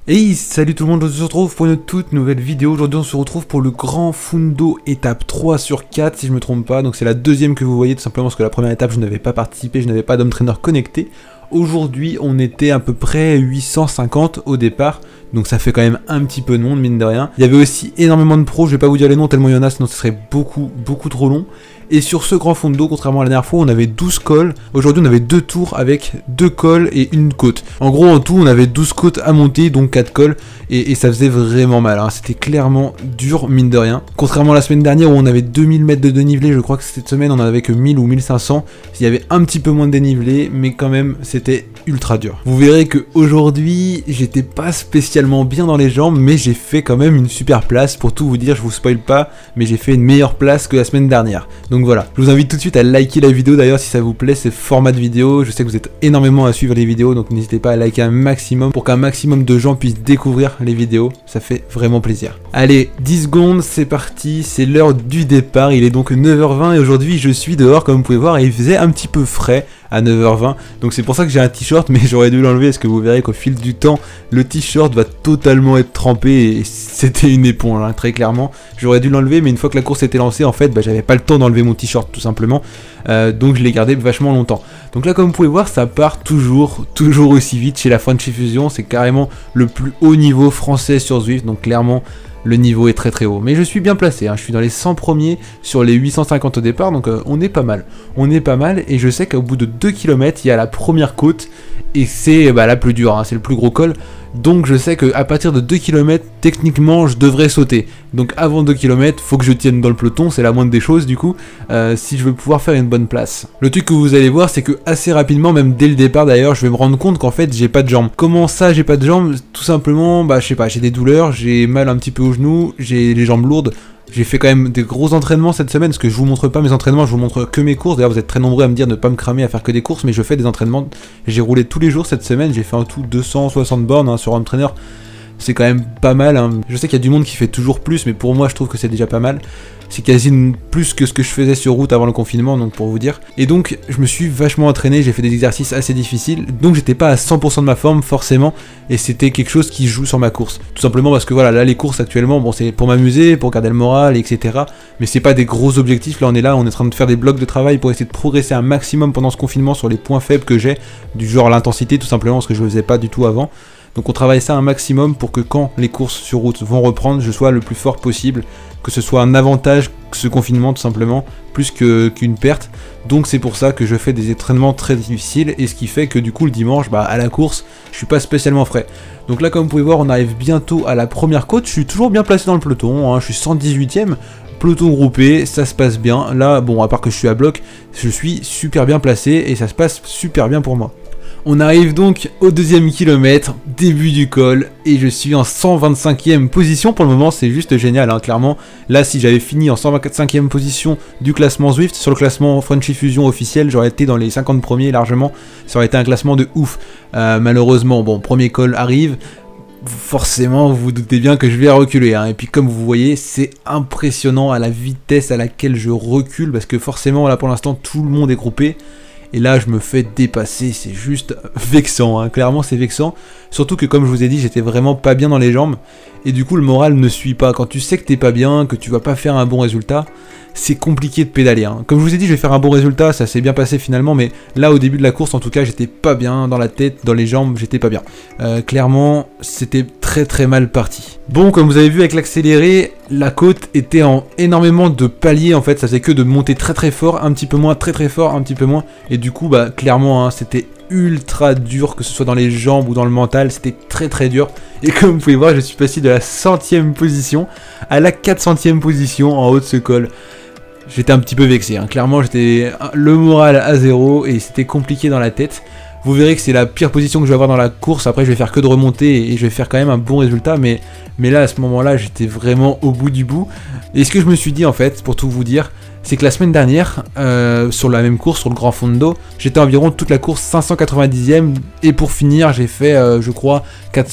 Hey, salut tout le monde, on se retrouve pour une toute nouvelle vidéo. Aujourd'hui on se retrouve pour le Grand Fundo étape 3 sur 4 si je me trompe pas. Donc c'est la deuxième que vous voyez tout simplement parce que la première étape je n'avais pas participé, je n'avais pas d'homme trainer connecté. Aujourd'hui on était à peu près 850 au départ, donc ça fait quand même un petit peu de monde mine de rien. Il y avait aussi énormément de pros, je vais pas vous dire les noms tellement il y en a sinon ce serait beaucoup trop long. Et sur ce Grand Fundo, contrairement à la dernière fois, on avait 12 cols. Aujourd'hui, on avait 2 tours avec 2 cols et une côte. En gros, en tout, on avait 12 côtes à monter, donc 4 cols. Et ça faisait vraiment mal. Hein. C'était clairement dur, mine de rien. Contrairement à la semaine dernière où on avait 2000 mètres de dénivelé, je crois que cette semaine, on en avait que 1000 ou 1500. Il y avait un petit peu moins de dénivelé, mais quand même, c'était ultra dur. Vous verrez qu'aujourd'hui, j'étais pas spécialement bien dans les jambes, mais j'ai fait quand même une super place. Pour tout vous dire, je vous spoil pas, mais j'ai fait une meilleure place que la semaine dernière. Donc voilà, je vous invite tout de suite à liker la vidéo d'ailleurs si ça vous plaît, ces formats de vidéo. Je sais que vous êtes énormément à suivre les vidéos, donc n'hésitez pas à liker un maximum pour qu'un maximum de gens puissent découvrir les vidéos. Ça fait vraiment plaisir. Allez, 10 secondes, c'est parti, c'est l'heure du départ. Il est donc 9h20 et aujourd'hui je suis dehors comme vous pouvez voir et il faisait un petit peu frais à 9h20. Donc c'est pour ça que j'ai un t-shirt, mais j'aurais dû l'enlever parce que vous verrez qu'au fil du temps, le t-shirt va totalement être trempé et c'était une éponge, hein, très clairement. J'aurais dû l'enlever, mais une fois que la course était lancée, en fait, j'avais pas le temps d'enlever mon t-shirt tout simplement. Donc je l'ai gardé vachement longtemps. Donc là, comme vous pouvez voir, ça part toujours aussi vite chez la Frenchy Fusion. C'est carrément le plus haut niveau français sur Zwift, donc clairement le niveau est très haut. Mais je suis bien placé, hein. Je suis dans les 100 premiers sur les 850 au départ, donc on est pas mal. On est pas mal et je sais qu'au bout de 2 km, il y a la première côte et c'est la plus dure, hein, c'est le plus gros col. Donc je sais qu'à partir de 2 km, techniquement, je devrais sauter. Donc avant 2 km, faut que je tienne dans le peloton, c'est la moindre des choses du coup, si je veux pouvoir faire une bonne place. Le truc que vous allez voir, c'est que assez rapidement, même dès le départ d'ailleurs, je vais me rendre compte qu'en fait, j'ai pas de jambes. Comment ça, j'ai pas de jambes? Tout simplement, je sais pas, j'ai des douleurs, j'ai mal un petit peu aux genoux, j'ai les jambes lourdes. J'ai fait quand même des gros entraînements cette semaine, parce que je vous montre pas mes entraînements, je vous montre que mes courses. D'ailleurs, vous êtes très nombreux à me dire de ne pas me cramer à faire que des courses, mais je fais des entraînements. J'ai roulé tous les jours cette semaine, j'ai fait en tout 260 bornes hein, sur Home Trainer. C'est quand même pas mal, hein. Je sais qu'il y a du monde qui fait toujours plus, mais pour moi je trouve que c'est déjà pas mal. C'est quasi plus que ce que je faisais sur route avant le confinement, donc pour vous dire. Et donc je me suis vachement entraîné, j'ai fait des exercices assez difficiles, donc j'étais pas à 100% de ma forme forcément, et c'était quelque chose qui joue sur ma course. Tout simplement parce que voilà, là les courses actuellement, bon c'est pour m'amuser, pour garder le moral, etc. Mais c'est pas des gros objectifs, là on est en train de faire des blocs de travail pour essayer de progresser un maximum pendant ce confinement sur les points faibles que j'ai, du genre l'intensité tout simplement, parce que je le faisais pas du tout avant. Donc on travaille ça un maximum pour que quand les courses sur route vont reprendre, je sois le plus fort possible, que ce soit un avantage ce confinement tout simplement, plus qu'une perte. Donc c'est pour ça que je fais des entraînements très difficiles et ce qui fait que du coup le dimanche, à la course, je suis pas spécialement frais. Donc là comme vous pouvez voir, on arrive bientôt à la première côte, je suis toujours bien placé dans le peloton, hein, je suis 118ème. Peloton groupé, ça se passe bien. Là, bon, à part que je suis à bloc, je suis super bien placé et ça se passe super bien pour moi. On arrive donc au deuxième kilomètre, début du col, et je suis en 125e position pour le moment, c'est juste génial, hein, clairement. Là, si j'avais fini en 125e position du classement Zwift, sur le classement Frenchy Fusion officiel, j'aurais été dans les 50 premiers largement, ça aurait été un classement de ouf. Malheureusement, bon, premier col arrive, forcément, vous vous doutez bien que je vais reculer, hein. Et puis comme vous voyez, c'est impressionnant à la vitesse à laquelle je recule, parce que forcément, là pour l'instant, tout le monde est groupé. Et là, je me fais dépasser, c'est juste vexant, hein. Clairement c'est vexant. Surtout que comme je vous ai dit, j'étais vraiment pas bien dans les jambes. Et du coup, le moral ne suit pas. Quand tu sais que t'es pas bien, que tu vas pas faire un bon résultat, c'est compliqué de pédaler, hein. Comme je vous ai dit, je vais faire un bon résultat, ça s'est bien passé finalement, mais là, au début de la course, en tout cas, j'étais pas bien dans la tête, dans les jambes, j'étais pas bien. Clairement, c'était très mal parti. Bon, comme vous avez vu avec l'accéléré, la côte était en énormément de paliers, en fait, ça faisait que de monter très fort, un petit peu moins, très fort, un petit peu moins, et du coup, clairement, hein, c'était ultra dur, que ce soit dans les jambes ou dans le mental, c'était très dur. Et comme vous pouvez voir, je suis passé de la 100e position à la 400e position en haut de ce col. J'étais un petit peu vexé, hein. Clairement j'étais le moral à zéro et c'était compliqué dans la tête. Vous verrez que c'est la pire position que je vais avoir dans la course, après je vais faire que de remonter et je vais faire quand même un bon résultat, mais là à ce moment-là j'étais vraiment au bout du bout. Et ce que je me suis dit en fait, pour tout vous dire, c'est que la semaine dernière, sur la même course, sur le Grand Fundo, j'étais environ toute la course 590e, et pour finir, j'ai fait, je crois,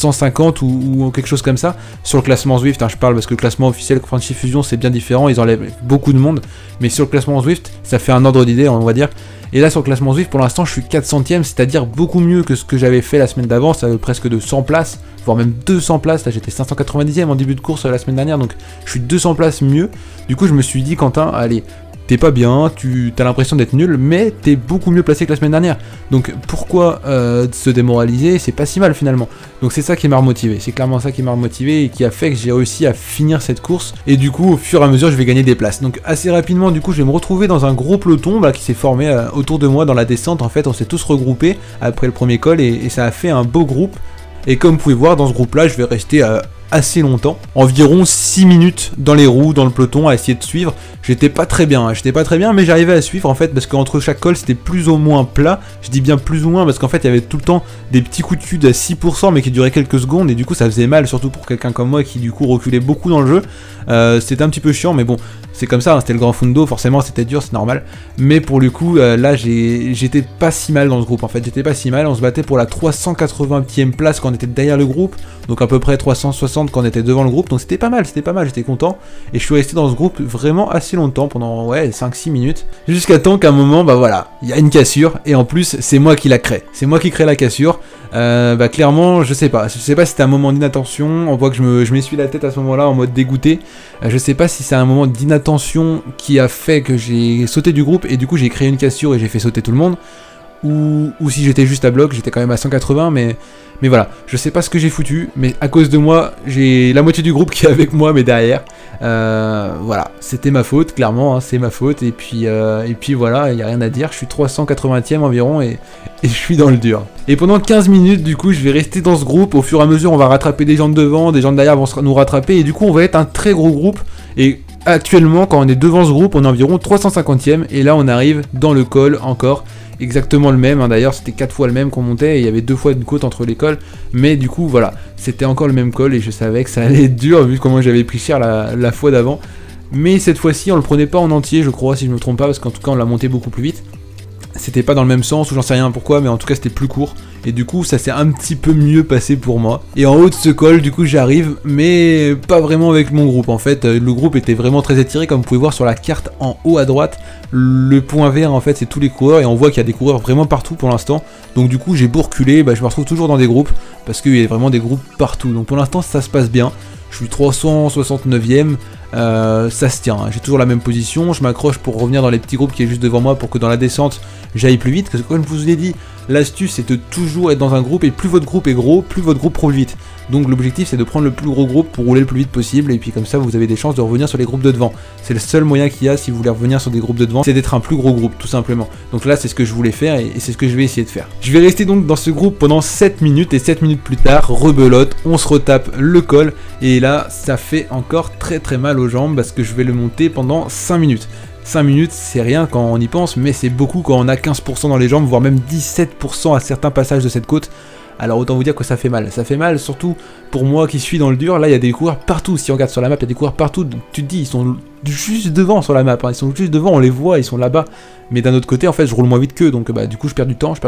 450 ou quelque chose comme ça, sur le classement Zwift, hein, je parle parce que le classement officiel Frenchy Fusion, c'est bien différent, ils enlèvent beaucoup de monde, mais sur le classement Zwift, ça fait un ordre d'idée, on va dire, Et là sur le classement Zwift pour l'instant je suis 400ème, c'est-à-dire beaucoup mieux que ce que j'avais fait la semaine d'avant, ça avait presque de 100 places, voire même 200 places, là j'étais 590ème en début de course la semaine dernière, donc je suis 200 places mieux. Du coup je me suis dit Quentin, allez, t'es pas bien, tu as l'impression d'être nul, mais t'es beaucoup mieux placé que la semaine dernière. Donc pourquoi se démoraliser, c'est pas si mal finalement. Donc c'est ça qui m'a remotivé, c'est clairement ça qui m'a remotivé et qui a fait que j'ai réussi à finir cette course. Et du coup au fur et à mesure je vais gagner des places. Donc assez rapidement du coup je vais me retrouver dans un gros peloton qui s'est formé autour de moi dans la descente. En fait on s'est tous regroupés après le premier col et ça a fait un beau groupe. Et comme vous pouvez voir dans ce groupe là je vais rester assez longtemps, environ 6 minutes dans les roues, dans le peloton à essayer de suivre. J'étais pas très bien, mais j'arrivais à suivre en fait parce qu'entre chaque col c'était plus ou moins plat. Je dis bien plus ou moins parce qu'en fait il y avait tout le temps des petits coups de cul à 6% mais qui duraient quelques secondes et du coup ça faisait mal, surtout pour quelqu'un comme moi qui du coup reculait beaucoup dans le jeu. C'était un petit peu chiant mais bon, c'est comme ça, hein, c'était le Grand Fundo, forcément c'était dur, c'est normal. Mais pour le coup là j'étais pas si mal dans ce groupe en fait, j'étais pas si mal, on se battait pour la 380e place quand on était derrière le groupe, donc à peu près 360 quand on était devant le groupe, donc c'était pas mal, j'étais content. Et je suis resté dans ce groupe vraiment assez longtemps, pendant 5-6 minutes, jusqu'à temps qu'à un moment, voilà, il y a une cassure, et en plus c'est moi qui la crée, c'est moi qui crée la cassure. Clairement je sais pas si c'était un moment d'inattention, on voit que je m'essuie la tête à ce moment là en mode dégoûté. Je sais pas si c'est un moment d'inattention qui a fait que j'ai sauté du groupe et du coup j'ai créé une cassure et j'ai fait sauter tout le monde, ou si j'étais juste à bloc, j'étais quand même à 180, mais voilà, je sais pas ce que j'ai foutu, mais à cause de moi, j'ai la moitié du groupe qui est avec moi, mais derrière. Voilà, c'était ma faute, clairement, hein, c'est ma faute, et puis voilà, il n'y a rien à dire, je suis 380ème environ, et je suis dans le dur. Et pendant 15 minutes, du coup, je vais rester dans ce groupe, au fur et à mesure, on va rattraper des gens de devant, des gens de derrière vont nous rattraper, et du coup, on va être un très gros groupe, et actuellement, quand on est devant ce groupe, on est environ 350ème, et là, on arrive dans le col encore, exactement le même, hein, d'ailleurs c'était 4 fois le même qu'on montait, et il y avait 2 fois une côte entre les cols, mais du coup voilà, c'était encore le même col, et je savais que ça allait être dur, vu comment j'avais pris cher la fois d'avant, mais cette fois-ci on le prenait pas en entier, je crois, si je me trompe pas, parce qu'en tout cas on l'a monté beaucoup plus vite. C'était pas dans le même sens, ou j'en sais rien pourquoi, mais en tout cas c'était plus court, et du coup ça s'est un petit peu mieux passé pour moi. Et en haut de ce col, du coup j'arrive, mais pas vraiment avec mon groupe en fait, le groupe était vraiment très étiré, comme vous pouvez voir sur la carte en haut à droite, le point vert en fait c'est tous les coureurs, et on voit qu'il y a des coureurs vraiment partout pour l'instant, donc du coup j'ai beau reculer, je me retrouve toujours dans des groupes, parce qu'il y a vraiment des groupes partout, donc pour l'instant ça se passe bien. Je suis 369ème, ça se tient, hein. J'ai toujours la même position, je m'accroche pour revenir dans les petits groupes qui est juste devant moi pour que dans la descente j'aille plus vite, parce que comme je vous l'ai dit, l'astuce c'est de toujours être dans un groupe et plus votre groupe est gros, plus votre groupe roule vite. Donc l'objectif c'est de prendre le plus gros groupe pour rouler le plus vite possible et puis comme ça vous avez des chances de revenir sur les groupes de devant. C'est le seul moyen qu'il y a si vous voulez revenir sur des groupes de devant, c'est d'être un plus gros groupe tout simplement. Donc là c'est ce que je voulais faire et c'est ce que je vais essayer de faire. Je vais rester donc dans ce groupe pendant 7 minutes et 7 minutes plus tard, rebelote, on se retape le col et là ça fait encore très mal aux jambes parce que je vais le monter pendant 5 minutes. 5 minutes, c'est rien quand on y pense, mais c'est beaucoup quand on a 15% dans les jambes, voire même 17% à certains passages de cette côte. Alors autant vous dire que ça fait mal, surtout pour moi qui suis dans le dur. Là il y a des coureurs partout, si on regarde sur la map il y a des coureurs partout, tu te dis ils sont juste devant sur la map, hein. Ils sont juste devant, on les voit, ils sont là-bas, mais d'un autre côté en fait je roule moins vite qu'eux, donc du coup je perds du temps.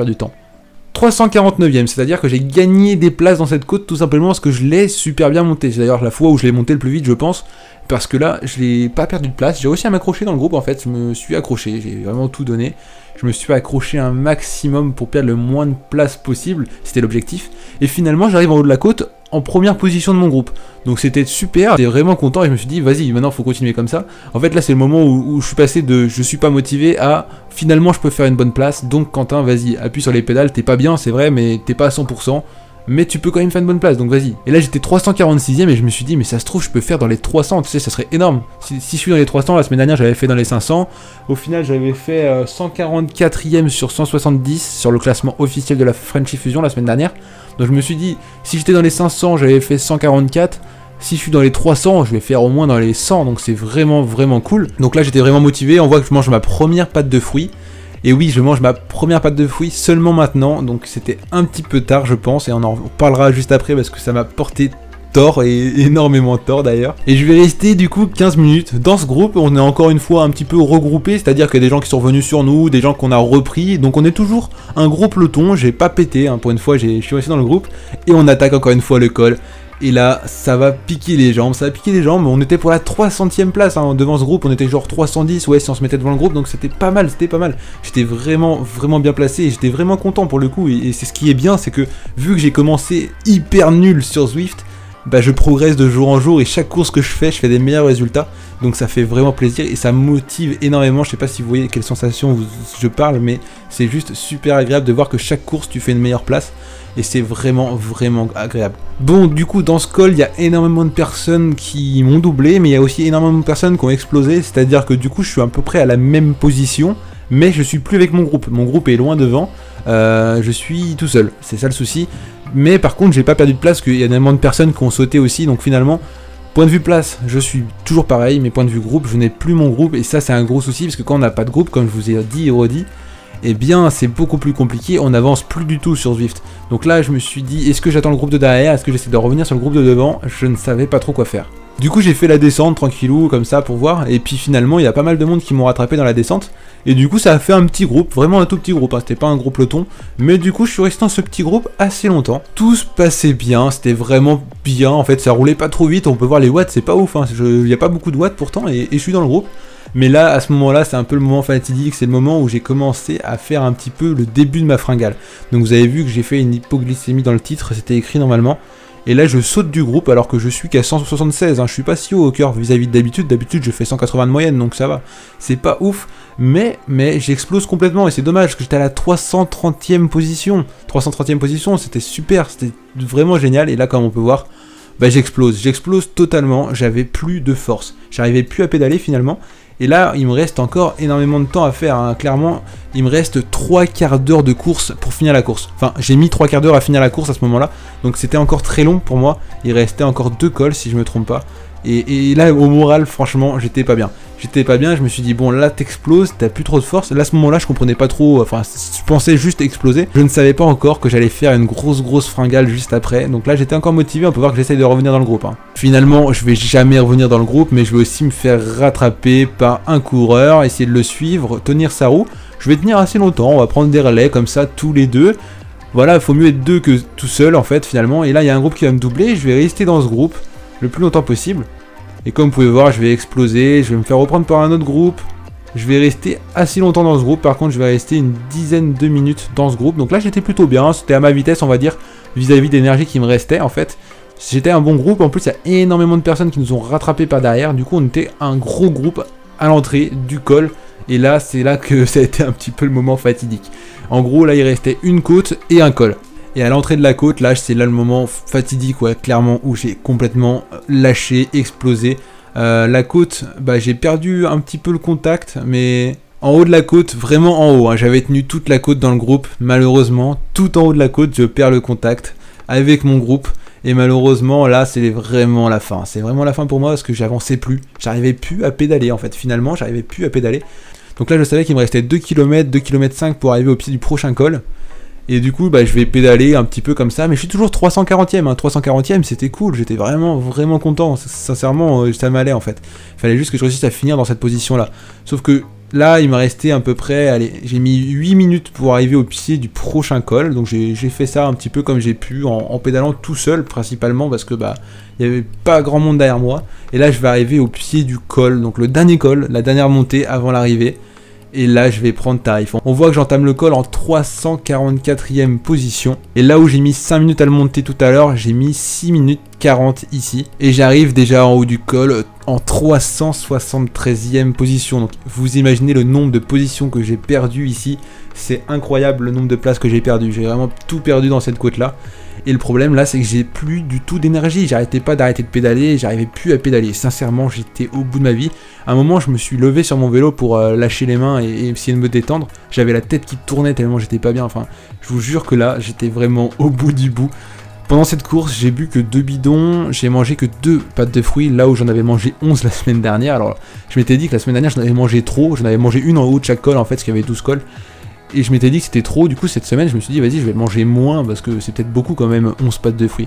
349ème, c'est-à-dire que j'ai gagné des places dans cette côte tout simplement parce que je l'ai super bien monté. C'est d'ailleurs la fois où je l'ai monté le plus vite je pense, parce que là je l'ai pas perdu de place, j'ai réussi à m'accrocher dans le groupe en fait, je me suis accroché, j'ai vraiment tout donné. Je me suis accroché un maximum pour perdre le moins de place possible, c'était l'objectif. Et finalement j'arrive en haut de la côte en première position de mon groupe. Donc c'était super, j'étais vraiment content et je me suis dit vas-y maintenant faut continuer comme ça. En fait là c'est le moment où je suis passé de je suis pas motivé à finalement je peux faire une bonne place. Donc Quentin vas-y appuie sur les pédales, t'es pas bien c'est vrai mais t'es pas à 100%. Mais tu peux quand même faire une bonne place, donc vas-y. Et là j'étais 346ème et je me suis dit mais ça se trouve je peux faire dans les 300, tu sais ça serait énorme. Si je suis dans les 300, la semaine dernière j'avais fait dans les 500, au final j'avais fait 144ème sur 170 sur le classement officiel de la Frenchy Fusion la semaine dernière. Donc je me suis dit, si j'étais dans les 500 j'avais fait 144, si je suis dans les 300 je vais faire au moins dans les 100, donc c'est vraiment cool. Donc là j'étais vraiment motivé, on voit que je mange ma première pâte de fruits. Et oui, je mange ma première pâte de fruits seulement maintenant, donc c'était un petit peu tard je pense, et on en parlera juste après parce que ça m'a porté tort, et énormément tort d'ailleurs. Et je vais rester du coup 15 minutes dans ce groupe, on est encore une fois un petit peu regroupé, c'est-à-dire qu'il y a des gens qui sont revenus sur nous, des gens qu'on a repris, donc on est toujours un gros peloton, j'ai pas pété, hein, pour une fois je suis resté dans le groupe, et on attaque encore une fois le col. Et là, ça va piquer les jambes, on était pour la 300e place, hein. Devant ce groupe, on était genre 310, ouais, si on se mettait devant le groupe, donc c'était pas mal. J'étais vraiment bien placé, et j'étais vraiment content pour le coup, et c'est ce qui est bien, c'est que, vu que j'ai commencé hyper nul sur Zwift, bah je progresse de jour en jour, et chaque course que je fais des meilleurs résultats, donc ça fait vraiment plaisir, et ça motive énormément. Je sais pas si vous voyez quelle sensation je parle, mais c'est juste super agréable de voir que chaque course, tu fais une meilleure place, et c'est vraiment agréable. Bon, du coup, dans ce col, il y a énormément de personnes qui m'ont doublé, mais il y a aussi énormément de personnes qui ont explosé, c'est-à-dire que du coup, je suis à peu près à la même position, mais je suis plus avec mon groupe. Mon groupe est loin devant, je suis tout seul, c'est ça le souci. Mais par contre, j'ai pas perdu de place, parce qu'il y a énormément de personnes qui ont sauté aussi, donc finalement, point de vue place, je suis toujours pareil, mais point de vue groupe, je n'ai plus mon groupe, et ça, c'est un gros souci, parce que quand on n'a pas de groupe, comme je vous ai dit et redit, eh bien c'est beaucoup plus compliqué, on n'avance plus du tout sur Zwift. Donc là je me suis dit, est-ce que j'attends le groupe de derrière, est-ce que j'essaie de revenir sur le groupe de devant? Je ne savais pas trop quoi faire. Du coup j'ai fait la descente tranquillou comme ça pour voir, et puis finalement il y a pas mal de monde qui m'ont rattrapé dans la descente, et du coup ça a fait un petit groupe, vraiment un tout petit groupe, hein. C'était pas un gros peloton, mais du coup je suis resté dans ce petit groupe assez longtemps. Tout se passait bien, c'était vraiment bien, en fait ça roulait pas trop vite, on peut voir les watts, c'est pas ouf, hein. Il n'y a pas beaucoup de watts pourtant, et je suis dans le groupe. Mais là, à ce moment-là, c'est un peu le moment fatidique, c'est le moment où j'ai commencé à faire un petit peu le début de ma fringale. Donc vous avez vu que j'ai fait une hypoglycémie dans le titre, c'était écrit normalement. Et là, je saute du groupe alors que je suis qu'à 176, hein. Je suis pas si haut au cœur vis-à-vis d'habitude. D'habitude, je fais 180 de moyenne, donc ça va. C'est pas ouf, mais j'explose complètement, et c'est dommage, parce que j'étais à la 330e position. 330e position, c'était super, c'était vraiment génial, et là, comme on peut voir, bah j'explose totalement, j'avais plus de force. J'arrivais plus à pédaler finalement. Et là, il me reste encore énormément de temps à faire, hein. Clairement, il me reste 3 quarts d'heure de course pour finir la course. Enfin, j'ai mis 3 quarts d'heure à finir la course à ce moment-là, donc c'était encore très long pour moi. Il restait encore 2 cols, si je me trompe pas. Et là, au moral, franchement, j'étais pas bien. Je me suis dit, bon, là, t'exploses, t'as plus trop de force. Là, à ce moment-là, je comprenais pas trop, enfin, je pensais juste exploser. Je ne savais pas encore que j'allais faire une grosse fringale juste après. Donc là, j'étais encore motivé, on peut voir que j'essaye de revenir dans le groupe, hein. Finalement, je vais jamais revenir dans le groupe, mais je vais aussi me faire rattraper par un coureur, essayer de le suivre, tenir sa roue. Je vais tenir assez longtemps, on va prendre des relais comme ça, tous les deux. Voilà, il faut mieux être deux que tout seul, en fait, finalement. Et là, il y a un groupe qui va me doubler, je vais rester dans ce groupe le plus longtemps possible. Et comme vous pouvez voir, je vais exploser, je vais me faire reprendre par un autre groupe. Je vais rester assez longtemps dans ce groupe, par contre je vais rester une dizaine de minutes dans ce groupe. Donc là j'étais plutôt bien, c'était à ma vitesse on va dire, vis-à-vis d'énergie qui me restait en fait. J'étais un bon groupe, en plus il y a énormément de personnes qui nous ont rattrapés par derrière. Du coup on était un gros groupe à l'entrée du col. Et là c'est là que ça a été un petit peu le moment fatidique. En gros là il restait une côte et un col. Et à l'entrée de la côte, là, c'est là le moment fatidique, ouais, clairement, où j'ai complètement lâché, explosé. La côte, bah, j'ai perdu un petit peu le contact, mais en haut de la côte, vraiment en haut, hein, j'avais tenu toute la côte dans le groupe. Malheureusement, tout en haut de la côte, je perds le contact avec mon groupe. Et malheureusement, là, c'est vraiment la fin. C'est vraiment la fin pour moi, parce que j'avançais plus. J'arrivais plus à pédaler, en fait. Finalement, j'arrivais plus à pédaler. Donc là, je savais qu'il me restait 2 km, 2 km 5 pour arriver au pied du prochain col. Et du coup, bah, je vais pédaler un petit peu comme ça, mais je suis toujours 340e, hein. 340e, c'était cool, j'étais vraiment content, sincèrement, ça m'allait en fait. Il fallait juste que je réussisse à finir dans cette position-là. Sauf que là, il me restait à peu près, allez, j'ai mis 8 minutes pour arriver au pied du prochain col, donc j'ai fait ça un petit peu comme j'ai pu, en pédalant tout seul, principalement, parce que bah, il n'y avait pas grand monde derrière moi. Et là, je vais arriver au pied du col, donc le dernier col, la dernière montée avant l'arrivée. Et là je vais prendre tarif. On voit que j'entame le col en 344e position. Et là où j'ai mis 5 minutes à le monter tout à l'heure, j'ai mis 6 minutes 40 ici. Et j'arrive déjà en haut du col en 373e position. Donc vous imaginez le nombre de positions que j'ai perdu ici. C'est incroyable le nombre de places que j'ai perdu. J'ai vraiment tout perdu dans cette côte là. Et le problème là, c'est que j'ai plus du tout d'énergie. J'arrêtais pas d'arrêter de pédaler, j'arrivais plus à pédaler. Sincèrement, j'étais au bout de ma vie. À un moment, je me suis levé sur mon vélo pour lâcher les mains et essayer de me détendre. J'avais la tête qui tournait tellement j'étais pas bien. Enfin, je vous jure que là, j'étais vraiment au bout du bout. Pendant cette course, j'ai bu que 2 bidons, j'ai mangé que 2 pâtes de fruits, là où j'en avais mangé 11 la semaine dernière. Alors, je m'étais dit que la semaine dernière, j'en avais mangé trop. J'en avais mangé une en haut de chaque col, en fait, parce qu'il y avait 12 cols. Et je m'étais dit que c'était trop, du coup cette semaine je me suis dit vas-y je vais manger moins parce que c'est peut-être beaucoup quand même 11 pâtes de fruits.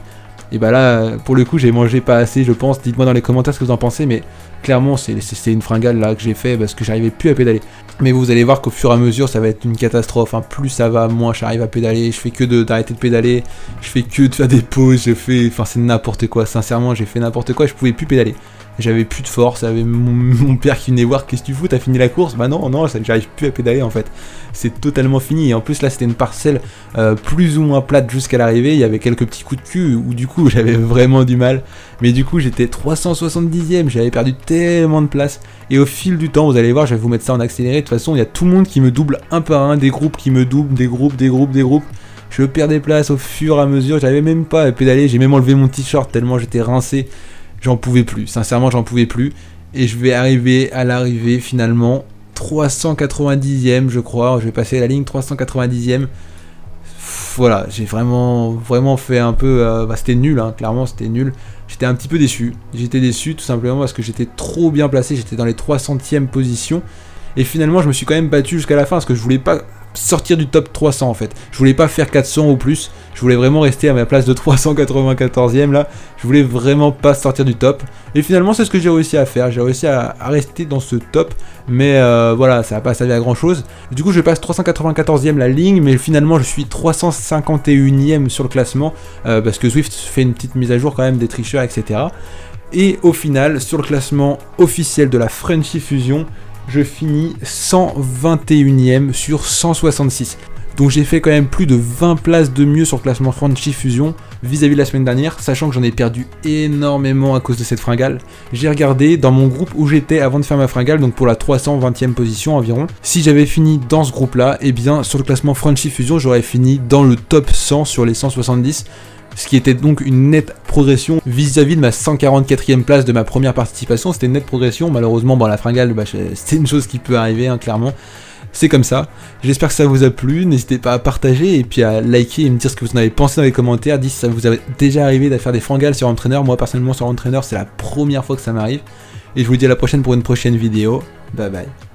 Et bah là, pour le coup, j'ai mangé pas assez, je pense. Dites-moi dans les commentaires ce que vous en pensez, mais clairement, c'est une fringale là que j'ai fait parce que j'arrivais plus à pédaler. Mais vous allez voir qu'au fur et à mesure, ça va être une catastrophe. Hein. Plus ça va, moins j'arrive à pédaler. Je fais que d'arrêter de pédaler. Je fais que de faire des pauses. Enfin, c'est n'importe quoi. Sincèrement, j'ai fait n'importe quoi. Je pouvais plus pédaler. J'avais plus de force. J'avais mon père qui venait voir. Qu'est-ce que tu fous? T'as fini la course? Bah non, j'arrive plus à pédaler en fait. C'est totalement fini. Et en plus, là, c'était une parcelle plus ou moins plate jusqu'à l'arrivée. Il y avait quelques petits coups de cul où du coup, j'avais vraiment du mal. Mais du coup, j'étais 370ème. J'avais perdu tellement de place. Et au fil du temps, vous allez voir, je vais vous mettre ça en accéléré. De toute façon, il y a tout le monde qui me double un par un, des groupes qui me doublent, des groupes. Je perds des places au fur et à mesure. J'arrivais même pas à pédaler. J'ai même enlevé mon t-shirt tellement j'étais rincé. J'en pouvais plus. Sincèrement, j'en pouvais plus. Et je vais arriver à l'arrivée finalement 390ème, je crois. Je vais passer la ligne 390ème. Voilà, j'ai vraiment fait un peu... c'était nul, hein, clairement, c'était nul. J'étais un petit peu déçu. J'étais déçu tout simplement parce que j'étais trop bien placé. J'étais dans les 300e positions. Et finalement, je me suis quand même battu jusqu'à la fin parce que je voulais pas sortir du top 300 en fait. Je voulais pas faire 400 ou plus. Je voulais vraiment rester à ma place de 394ème là. Je voulais vraiment pas sortir du top. Et finalement, c'est ce que j'ai réussi à faire. J'ai réussi à rester dans ce top. Mais voilà, ça n'a pas servi à grand chose. Du coup, je passe 394ème la ligne. Mais finalement, je suis 351ème sur le classement. Parce que Zwift fait une petite mise à jour quand même des tricheurs, etc. Et au final, sur le classement officiel de la Frenchy Fusion, je finis 121ème sur 166. Donc j'ai fait quand même plus de 20 places de mieux sur le classement Frenchy Fusion vis-à-vis de la semaine dernière, sachant que j'en ai perdu énormément à cause de cette fringale. J'ai regardé dans mon groupe où j'étais avant de faire ma fringale, donc pour la 320ème position environ. Si j'avais fini dans ce groupe-là, eh bien sur le classement Frenchy Fusion, j'aurais fini dans le top 100 sur les 170. Ce qui était donc une nette progression vis-à-vis de ma 144e place de ma première participation. C'était une nette progression, malheureusement, la fringale, c'est une chose qui peut arriver, hein, clairement. C'est comme ça. J'espère que ça vous a plu. N'hésitez pas à partager et puis à liker et me dire ce que vous en avez pensé dans les commentaires. Dites si ça vous avait déjà arrivé de faire des fringales sur Entraîneur. Moi, personnellement, sur Entraîneur, c'est la première fois que ça m'arrive. Et je vous dis à la prochaine pour une prochaine vidéo. Bye bye.